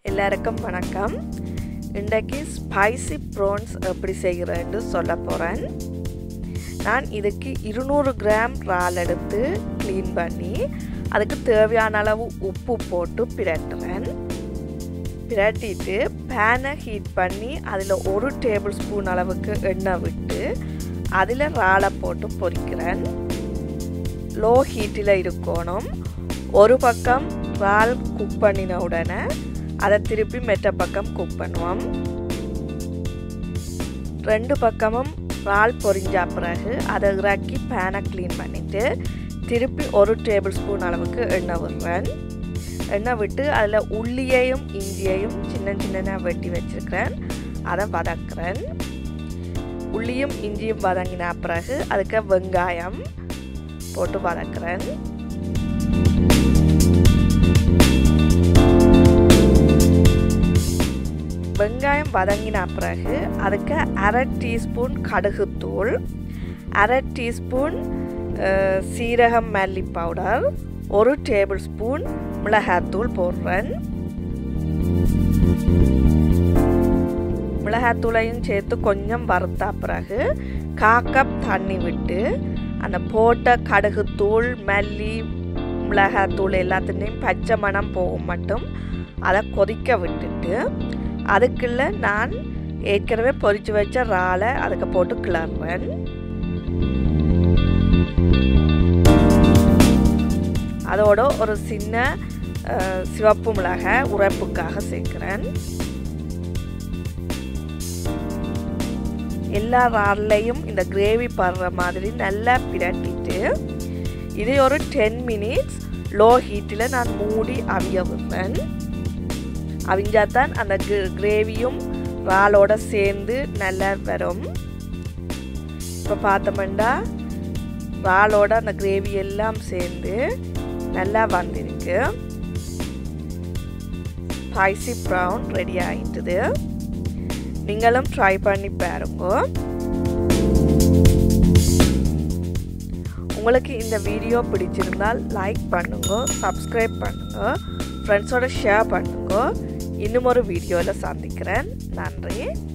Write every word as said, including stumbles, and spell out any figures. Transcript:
எல்லாருக்கும் வணக்கம். இன்றைக்கு ஸ்பைசி ப்ரான்ஸ் எப்படி செய்கிறேன்னு சொல்ல போகிறேன். நான் இதுக்கு இருநூறு கிராம் இறால் எடுத்து க்ளீன் பண்ணி அதுக்கு தேவையான அளவு உப்பு போட்டு பிரட்டுறேன். பிரட்டிட்டு பேனை ஹீட் பண்ணி அதில் ஒரு டேபிள் ஸ்பூன் அளவுக்கு எண்ணெய் விட்டு அதில் இறாலை போட்டு பொரிக்கிறேன். லோ ஹீட்டில் இருக்கணும். ஒரு பக்கம் இறால் குக் பண்ணின உடனே அதை திருப்பி மெட்ட பக்கம் குக் பண்ணுவோம். ரெண்டு பக்கமும் இறால் பொரிஞ்ச பிறகு அதை இறக்கி பேனை க்ளீன் பண்ணிவிட்டு திருப்பி ஒரு டேபிள் ஸ்பூன் அளவுக்கு எண்ணெய் விடுறேன். எண்ணெய் விட்டு அதில் உள்ளியையும் இஞ்சியையும் சின்ன சின்ன வெட்டி வச்சுருக்கிறேன். அதை வதக்குறேன். உள்ளியும் இஞ்சியும் வதங்கின பிறகு அதுக்கு வெங்காயம் போட்டு வதக்குறேன். வெங்காயம் வதங்கின பிறகு அதுக்கு அரை டீஸ்பூன் கடுகுத்தூள், அரை டீஸ்பூன் சீரகம் மல்லி பவுடர், ஒரு டேபிள் ஸ்பூன் மிளகாத்தூள் போடுறேன். மிளகாத்தூளையும் சேர்த்து கொஞ்சம் வறுத்த பிறகு கால் கப் தண்ணி விட்டு அந்த போட்ட கடுகுத்தூள் மல்லி மிளகாத்தூள் எல்லாத்துலேயும் பச்சை மணம் போகும் மட்டும் அதை கொதிக்க விட்டுட்டு அதுக்குள்ள நான் ஏற்கனவே பொரிச்சு வச்ச இறாலை அதுக்கு போட்டு கிளறுவேன். அதோட ஒரு சின்ன சிவப்பு மிளகாய் உரைப்புக்காக சேர்க்கிறேன். எல்லா இறால்லையும் இந்த கிரேவி படுற மாதிரி நல்லா பிரட்டிட்டு இதை ஒரு டென் மினிட்ஸ் லோ ஹீட்டில் நான் மூடி அவிய விடுறேன். அவிஞ்சாதான் அந்த கிரேவியும் இறாலோட சேர்ந்து நல்லா வரும். இப்போ பார்த்தோம்னா இறாலோட அந்த கிரேவி எல்லாம் சேர்ந்து நல்லா வந்திருக்கு. ஸ்பைசி ப்ரான் ரெடி ஆகிட்டுது. நீங்களும் ட்ரை பண்ணி பாருங்க. உங்களுக்கு இந்த வீடியோ பிடிச்சிருந்தால் லைக் பண்ணுங்க, சப்ஸ்கிரைப் பண்ணுங்க, ஃப்ரெண்ட்ஸோட ஷேர் பண்ணுங்க. இன்னும் ஒரு வீடியோவில் சந்திக்கிறேன். நன்றி.